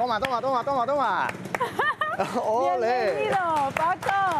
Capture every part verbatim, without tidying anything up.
Toma, toma, toma, toma, toma. ¡Ole! Bienvenido, Paco.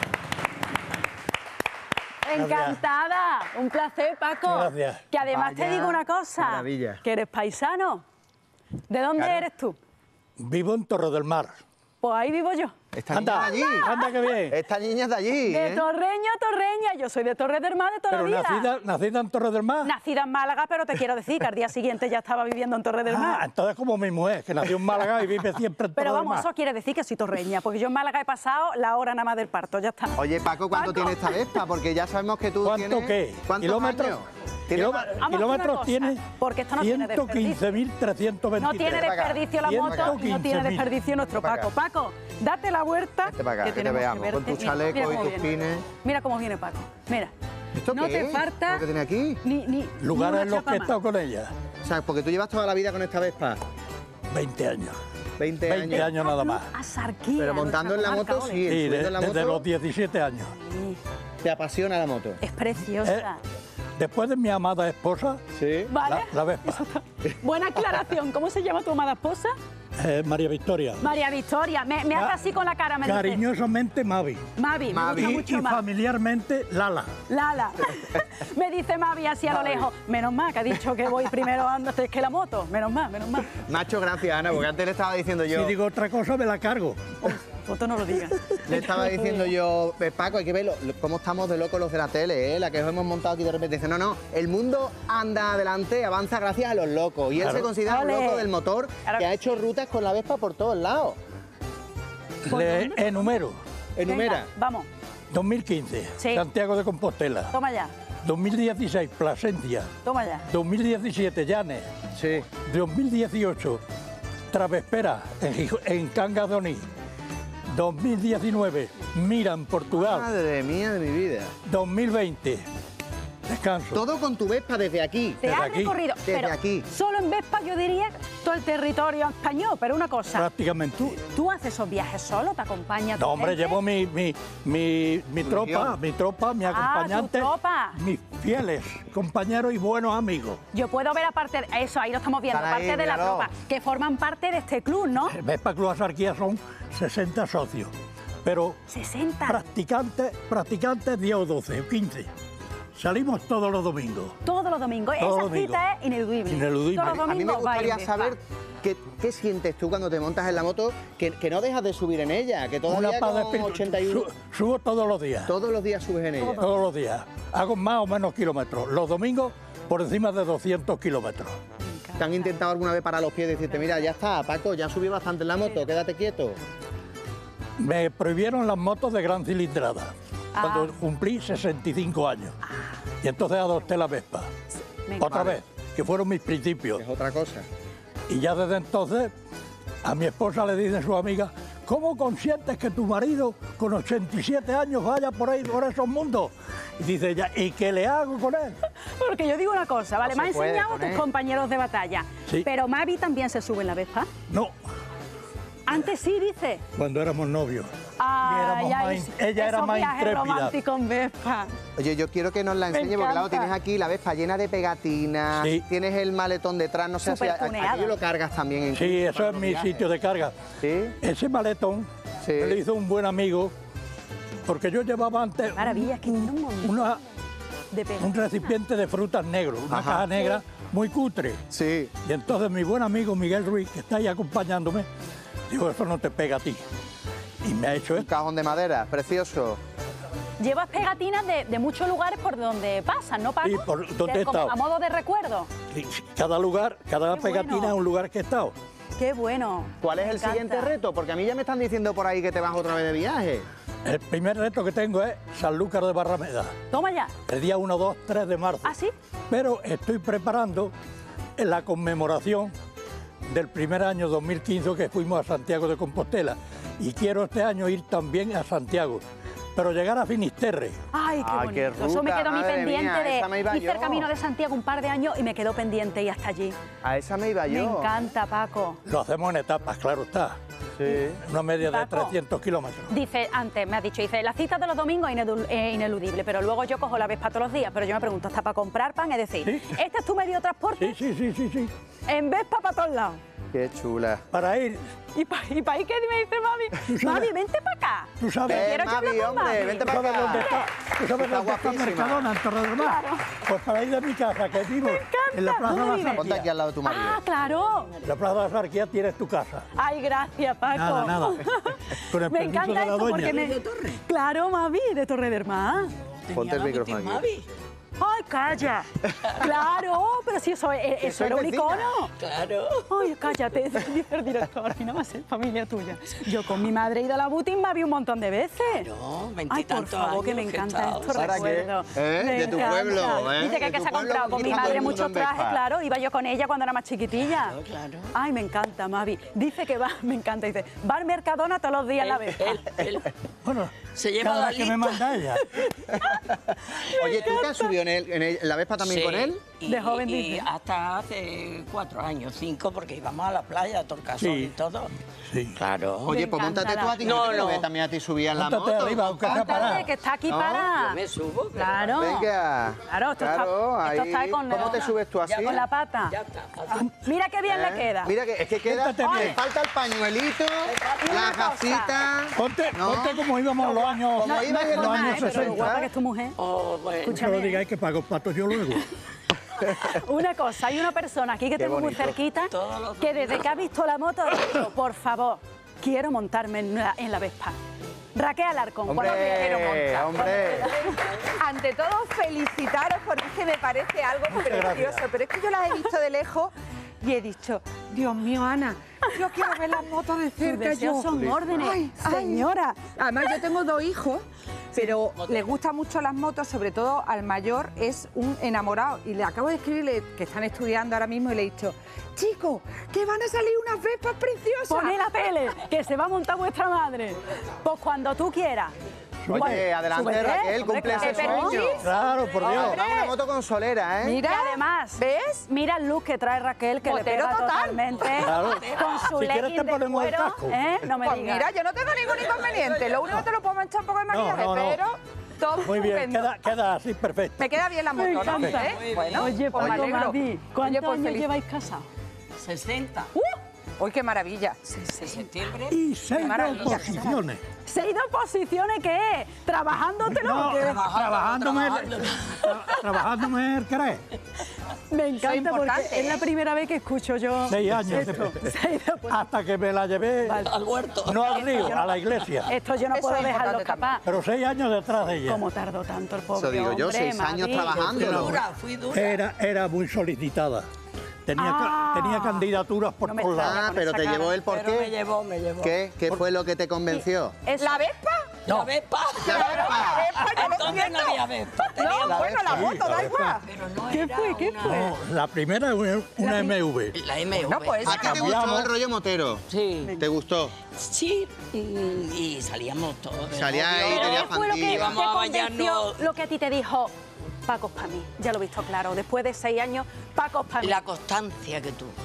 Encantada. Un placer, Paco. Gracias. Que además Vaya te digo una cosa. maravilla. Que eres paisano. ¿De dónde Claro. eres tú? Vivo en Torre del Mar. Pues ahí vivo yo. Esta Anda, niña de allí. anda que bien. Esta niña es de allí, De ¿eh? Torreño a Torreña. Yo soy de Torre del Mar de toda Pero la vida. nacida, nacida en Torre del Mar. Nacida en Málaga, pero te quiero decir que al día siguiente ya estaba viviendo en Torre del Ah, Mar. entonces como mi mujer, que nació en Málaga y vive siempre en Torre Pero del vamos, Mar. eso quiere decir que soy torreña, porque yo en Málaga he pasado la hora nada más del parto, ya está. Oye, Paco, ¿cuánto Paco. tiene esta Vespa? Porque ya sabemos que tú ¿Cuánto tienes... qué? ¿Cuántos ¿Kilómetros? años? ¿Tiene Kilóme- más? Vamos a hacer una kilómetros cosa, tiene porque esto no tiene ciento quince mil trescientos No veintitrés. tiene desperdicio la Ven moto para acá. y no tiene desperdicio nuestro Ven para Paco. Paco, date la vuelta. Vente para acá, que te tenemos veamos, con verte. tu chaleco Mira y cómo tus viene. pines. Mira cómo viene Paco. Mira. ¿Esto no qué te es? falta ¿Lo que tiene aquí? ni, ni Lugares ni en una los que he chapa estado más. con ella. O sea, porque tú llevas toda la vida con esta Vespa. veinte años. veinte, veinte años. años nada más. A Sarquía, Pero montando en la nuestra moto, comarca, sí. ole. Sí, de- subiendo en la desde moto, los diecisiete años. Sí, te apasiona la moto. es preciosa. Eh, Después de mi amada esposa, Sí. ¿Vale? la, la Vespa, Eso está- Buena aclaración. ¿Cómo se llama tu amada esposa? eh, María Victoria. María Victoria. Me, me hace Ma- así con la cara, me dice. Cariñosamente Mavi. Mavi, me Mavi. gusta Y, mucho y más. familiarmente Lala. Lala. Me dice Mavi así a lo Mavi. lejos. Menos mal que ha dicho que voy primero antes que la moto. Menos mal, menos mal. Macho, gracias, Ana, porque antes le estaba diciendo yo... Si digo otra cosa, me la cargo. Foto no lo digas. Le estaba diciendo yo, eh, Paco, hay que verlo, cómo estamos de locos los de la tele, ¿eh? La que os hemos montado aquí de repente. Dice, no, no, el mundo anda adelante, avanza gracias a los locos. Y él Claro. se considera un Ole. loco del motor Claro que que ha hecho rutas con la Vespa por todos lados. Le enumero. Enumera. Venga, vamos, dos mil quince, Sí. Santiago de Compostela. toma ya, dos mil dieciséis, Plasencia. toma ya. dos mil diecisiete, Llanes. Sí. dos mil dieciocho, Travespera, en, Gijo- en Cangas de Onís. dos mil diecinueve, Mira, en Portugal. Madre mía de mi vida. dos mil veinte, descanso. Todo con tu Vespa desde aquí. Te Desde has aquí, recorrido, desde pero aquí. solo en Vespa yo diría todo el territorio español, pero una cosa, Prácticamente. ¿tú, tú haces esos viajes solo? ¿Te acompaña tu No, hombre, gente? llevo mi, mi, mi, mi tropa, legión. mi tropa, mi Ah, tu acompañante, tropa. mis fieles compañeros y buenos amigos. Yo puedo ver aparte, de eso, ahí lo estamos viendo, Están ahí, parte de la míralo. tropa, que forman parte de este club, ¿no? El Vespa Club Asarquía son sesenta socios, pero sesenta. practicantes, practicantes diez o doce o quince. Salimos todos los domingos. Todos los domingos. Todos Esa los domingos. cita es ineludible. Ineludible. Todos los A mí me domingos vais gustaría en Vespa. saber qué, qué sientes tú cuando te montas en la moto, que, que no dejas de subir en ella, que todavía paz de con espíritu. ochenta y uno, Su- subo todos los días. todos los días subes en ella. Todos los días. Hago más o menos kilómetros. Los domingos por encima de doscientos kilómetros. ¿Te han intentado alguna vez parar los pies y decirte, mira, ya está, Paco, ya subí bastante en la moto, quédate quieto? Me prohibieron las motos de gran cilindrada Ah. cuando cumplí sesenta y cinco años. Y entonces adopté la Vespa. Venga. Otra Vale. vez, que fueron mis principios. Es otra cosa. Y ya desde entonces a mi esposa le dicen sus amigas, ¿cómo consientes que tu marido con ochenta y siete años vaya por ahí, por esos mundos? Y dice ella, ¿y qué le hago con él? Porque yo digo una cosa, ¿vale? No Me ha se puede enseñado con tus él. compañeros de batalla. Sí. Pero Mavi también se sube en la Vespa. No, Antes sí, dice. cuando éramos novios. Ay, éramos ay, más in- ella era esos más viajes intrépida. románticos en Vespa. Oye, yo quiero que nos la Me enseñe porque claro, encanta. tienes aquí la Vespa llena de pegatinas, Sí. tienes el maletón detrás, no sé si Súper a- tuneada. aquello lo cargas también. incluso Sí, para eso es los mi viajes. sitio de carga. ¿Sí? Ese maletón Sí. me lo hizo un buen amigo, porque yo llevaba antes Maravilla, es que tiene un montón una, de pega. un recipiente de frutas negro, una Ajá. caja negra muy cutre. Sí. Y entonces mi buen amigo Miguel Ruiz, que está ahí acompañándome, dijo, eso no te pega a ti. Y me ha hecho Un esto. cajón de madera, precioso. Llevas pegatinas de, de muchos lugares por donde pasan, ¿no, Paco? Sí, por donde De- he como estado. A modo de recuerdo. Y cada lugar, cada Qué pegatina bueno. es un lugar que he estado. Qué bueno. ¿Cuál es Me el encanta. siguiente reto? Porque a mí ya me están diciendo por ahí que te vas otra vez de viaje. El primer reto que tengo es Sanlúcar de Barrameda, Toma ya. el día uno, dos, tres de marzo. ¿Ah, sí? Pero estoy preparando en la conmemoración del primer año dos mil quince que fuimos a Santiago de Compostela. Y quiero este año ir también a Santiago, pero llegar a Finisterre. Ay, qué Ah, bonito. qué Eso me ruta, quedó a mí madre pendiente mía, de... esa me iba Hice el yo. Camino de Santiago un par de años y me quedó pendiente y hasta allí. A esa me iba Me yo. encanta, Paco. Lo hacemos en etapas, claro está. Sí. Una media de Paco. trescientos kilómetros. Dice, antes me has dicho, dice, la cita de los domingos es inelu- eh, ineludible, pero luego yo cojo la Vespa todos los días, pero yo me pregunto, ¿hasta para comprar pan? Es decir, Sí. ¿este es tu medio de transporte? Sí, sí, sí, sí, sí. En Vespa para todos lados. Qué chula. Para ir, ¿Y para y pa ahí qué me dice mami? sabes- Mami, vente para acá. tú sabes, Eh, quiero yo Mavi, hablar con hombre, Mavi. vente ¿tú para sabes acá. dónde está, tú sabes Está dónde está guapísima. Mercadona, en Torre del Mar? Pues para ir de mi casa, que vivo en la Plaza de ¿Dónde la vives? Ponte aquí al lado de tu marido. Ah, claro. En la Plaza de la Sarquía tienes tu casa. Ay, gracias, Paco. Nada, nada. Con el me permiso encanta de la esto doña. porque me... ¿De Torre? Claro, Mavi, de Torre del Mar. Ponte el Tenía micrófono Agustín aquí. Mavi. Ay, calla. Claro, pero si eso, eh, eso soy era un vecina. icono. Claro. Ay, cállate, dice el director, y no va a ser familia tuya. Yo con mi madre he ido a la Butin, me vi un montón de veces. No, Ay, por veintitantos favor, que me años encanta he esto, estado. ¿Para qué? recuerdo. ¿Eh? Me De tu encanta. pueblo, ¿eh? Dice que, De que tu se ha pueblo comprado con mi conquista todo madre el mundo muchos en trajes, Vespa. claro, iba yo con ella cuando era más chiquitilla. Claro, claro. Ay, me encanta, Mavi. Dice que va, me encanta, dice, va al Mercadona todos los días a la vez. Él, él, Bueno, Se lleva cada la vez que me lista. manda ella. Oye, ¿tú te has subido en, el- en el- en la Vespa también Sí, con él? Y, De joven, y dice. hasta hace cuatro años, cinco, porque íbamos a la playa, a Torcasol Sí. y todo. Sí. Claro. Oye, pues encanta móntate tú la- a ti. No, que te no. ve también a ti subir en la Móntate moto. arriba, aunque sea Móntate. parada. Móntate, que está aquí No, para. yo me subo, pero- Claro. Venga. Claro, esto Claro, está, esto ahí. está con ¿Cómo te subes tú así? Con la pata. Ya está. así. Mira qué bien ¿Eh? le queda. Mira que es que queda. Siéntate Le bien. falta el pañuelito, Una la cosa. gafita. Ponte, No. ponte como íbamos los años, Como iba los en los años Mamá, eh, pero sesenta. guapa que es tu mujer. Oh, bueno. No Escúchame. lo digáis que pago patos yo luego. Una cosa, hay una persona aquí que Qué tengo muy bonito. cerquita Todos los que desde que ha visto la moto ha dicho, por favor, quiero montarme en la, en la Vespa. Raquel Alarcón. Hombre, ¿cuándo te quiero montar? hombre. Ante todo, felicitaros porque es que me parece algo precioso. Pero es que yo las he visto de lejos y he dicho, Dios mío, Ana, yo quiero ver las motos de Tus cerca. deseos Yo. son órdenes, Ay, ay. señora. Además, yo tengo dos hijos, pero les gustan mucho las motos, sobre todo al mayor es un enamorado. Y le acabo de escribirle que están estudiando ahora mismo y le he dicho, chicos, que van a salir unas Vespas preciosas. Poné la tele, que se va a montar vuestra madre. Pues cuando tú quieras. Oye, Pues, adelante, súbete, Raquel, hombre, cumple ese claro. sueño. Claro, por Dios. Va una moto con solera, ¿eh? Mira, Y además, ¿ves? mira el look que trae Raquel, que Motero le pega total. totalmente. Claro. Con su Si quieres legging te de ponemos el cuero, casco. ¿eh? No me Pues digas. mira, yo no tengo ningún inconveniente. Lo único que te lo puedo manchar un poco de maquillaje, no, no. pero todo Muy bien, estupendo. queda, queda así perfecto. Me queda bien la moto, Me ¿no? encanta. ¿Eh? Bueno, Oye, pues me Paco alegro. Mavi, ¿cuántos Oye, pues años feliz- lleváis casados? sesenta. Uy, qué maravilla. De septiembre. Y seis maravilla. oposiciones. ¿Seis dos posiciones qué es? ¿Trabajándotelo No, o qué? trabajándome, trabajando. tra- trabajándome el creer. Me encanta porque importante, es la ¿eh? primera vez que escucho yo Seis años. esto. Seis dos posiciones. Hasta que me la llevé, Al huerto. no al río, a la iglesia. Esto yo no Eso puedo es dejarlo importante también. escapar. Pero seis años detrás de ella. ¿Cómo tardó tanto el pobre Eso digo yo, hombre, seis años Mavi? trabajando. Fui dura, fui dura. Era, era muy solicitada. Tenía, ca- Ah. tenía candidaturas por No me todos lados. extraña. Ah, con pero esa te cara. llevó él por Pero me qué. llevó, me llevó. ¿Qué? ¿Qué fue lo que te convenció? Eso. ¿La Vespa? La Vespa. La Vespa. La Vespa, yo lo Entonces no siento. había Vespa. No, Teníamos- bueno, la Sí, moto, la da Vespa. igual. Pero no ¿Qué era fue? ¿Qué una- fue? No, la primera es una, una M V. La M V. No, pues ¿A ti te Cambiamos. gustó el rollo motero? Sí. ¿Te gustó? Sí. mm, Y salíamos todos. de Salía ahí, novio. Pero tenía ¿qué fue lo que te Íbamos a convenció, bañarnos. lo que a ti te dijo? Paco es para mí, ya lo he visto claro. Después de seis años, Paco es para mí. La constancia que tuvo.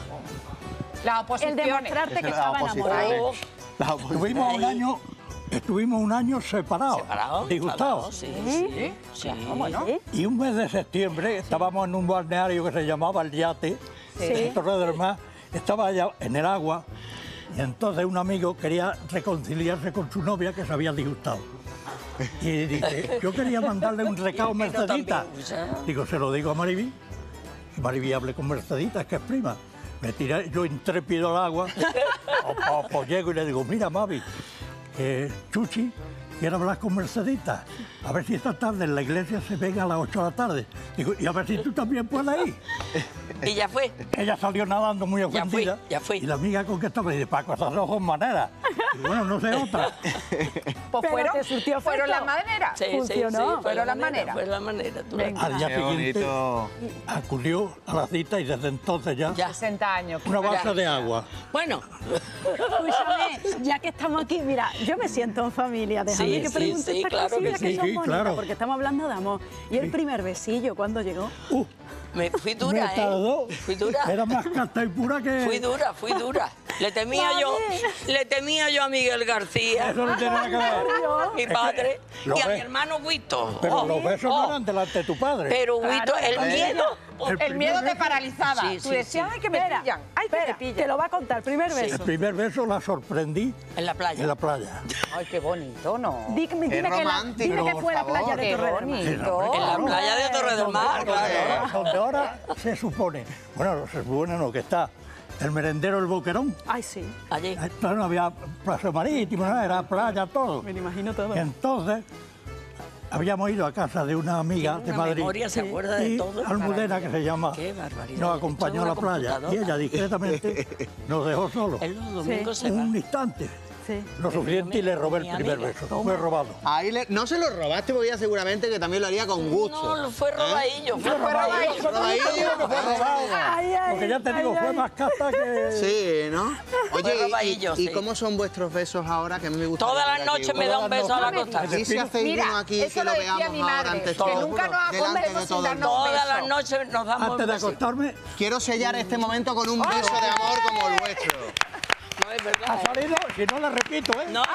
Las El oposiciones. demostrarte que Eso era estaba oposición. enamorado. Oh, La oposición. Estuvimos un Ahí. año, estuvimos un año separados, separados. disgustados. Sí, sí. Sí. ¿Sí? Y un mes de septiembre estábamos en un balneario que se llamaba El Yate, en Torre del Mar. Estaba allá en el agua y entonces un amigo quería reconciliarse con su novia que se había disgustado. Y dice, yo quería mandarle un recado a Mercedita. también, o sea. Digo, se lo digo a Maribí. Y Maribí hablé con Mercedita, es que es prima. Me tiré yo intrépido al agua, o, o- pues llego y le digo, mira, Mavi, que Chuchi quiere hablar con Mercedita. A ver si esta tarde en la iglesia se venga a las ocho de la tarde. Digo, y a ver si tú también puedes ir. Y ya fue. Ella salió nadando muy Ya fui, ofendida. ya fui. Y la amiga con que estaba, dice, Paco, esas ojos maneras. Y bueno, no sé otra. Pues Pero fueron, te surtió fueron efecto. las maneras. Sí, Funcionó. sí, sí, fue Fueron la las manera, maneras. Fue la manera. tú la- Venga. Al día Qué siguiente bonito. acudió a la cita y desde entonces ya, Ya. sesenta años. una balsa de agua. Bueno, Escúchame, ya que estamos aquí, mira, yo me siento en familia. Déjame Sí, que sí, pregunte sí, estas claro que cosillas que, sí. son Sí, bonitas, claro. porque estamos hablando de amor. ¿Y el primer besillo cuándo llegó? Uh, me fui me dura, tardó. ¿eh? Fui dura. Era más casta y pura que... Fui dura, fui dura. Le temía yo, le temía yo a Miguel García, Eso no tiene nada que ver. mi Es que padre, los y a mi be- hermano Huito. Pero Oh, los besos oh. no eran delante de tu padre. Pero Huito, el miedo. El El miedo primer te paralizaba. Sí, Tú sí, decías, sí. ay, que me Espera, pillan. Ay, que me espera, pillan. te lo va a contar. Primer El beso. primer beso la sorprendí En la playa. en la playa. Ay, qué bonito, ¿no? Dime, dime, que, la, romántico, dime que por fue la favor. playa de Qué Torre del Mar. bonito. En la playa de Torre del Mar, claro. Donde ahora se supone, bueno, se supone no, que está el merendero El Boquerón. Ay, sí, Allí. Entonces no había plaza marítimo, nada, era playa, todo. me lo imagino todo. Entonces, habíamos ido a casa de una amiga de Una Madrid. memoria, se acuerda de y todo. Almudena, que se llama, Qué barbaridad. nos acompañó a Echó la una playa. Y computadora. ella discretamente nos dejó solos. Él los domingos se va. Un instante. Sí. Lo suficiente y le robé el Mi primer amiga. beso. Fue robado. Ahí le- no se lo robaste porque ella seguramente que también lo haría con gusto. No, fue robadillo, fue robadillo. Robadillo. Ay, ay, Porque ya te ay, digo, fue ay. más casta que... Sí, ¿no? Oye, ¿y- robadillo, ¿y, y sí. cómo son vuestros besos ahora? Que a mí me gusta. Todas las noches me da un beso a la costa. Aquí se hacéis Mira, uno aquí, eso que lo lo decía veamos mi ahora madre, ante que todo. nunca nos ha delante comido de sin todo el darnos mundo. Todas beso. las noches nos damos Antes de besos. acostarme, Quiero sellar este momento con un beso de amor como el vuestro. No es ha verdad. salido, si no la repito, ¿eh? No,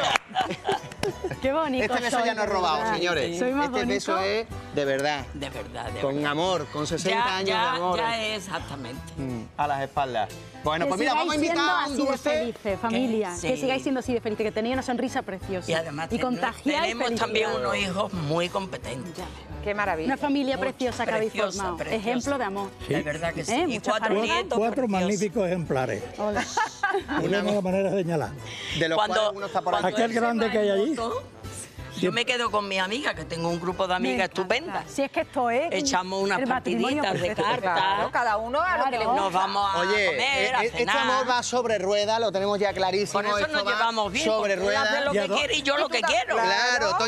no. Qué bonito. Este beso soy, ya no es de robado, verdad. señores. Soy más Este bonito. beso es de verdad. De verdad, de Con verdad. amor, con sesenta Ya, años ya, de amor. ya exactamente. Mm, a las espaldas. Bueno, Que pues mira, sigáis vamos a invitar siendo a un así de dulce. felices, familia. Sí. Que sigáis siendo así de felices, que tenéis una sonrisa preciosa. Y además y ten- contagiáis tenemos felicidad. también unos hijos muy competentes. Qué maravilla. Una familia Muy preciosa que habéis preciosa, formado. preciosa. Ejemplo de amor. De verdad que sí. ¿Eh? Y Muchas cuatro parejas. nietos Cuatro preciosos. magníficos ejemplares. Hola. Una mala manera de señalar. De los Cuando, cuales uno está por cuando aquí. Aquel él se grande va que hay en allí. moto, yo me quedo con mi amiga, que tengo un grupo de Me amigas encanta. estupendas. Si es que esto es Echamos unas el matrimonio partiditas de perfecto. cartas. Claro, cada uno a lo que le Claro. gusta. Nos vamos a Oye, comer, a eh, este cenar. amor va sobre rueda, lo tenemos ya clarísimo. Por eso Esto nos va llevamos bien, sobre porque él hace rueda. lo Y a que do- quiere y yo Y lo tú que ta- quiero. Claro,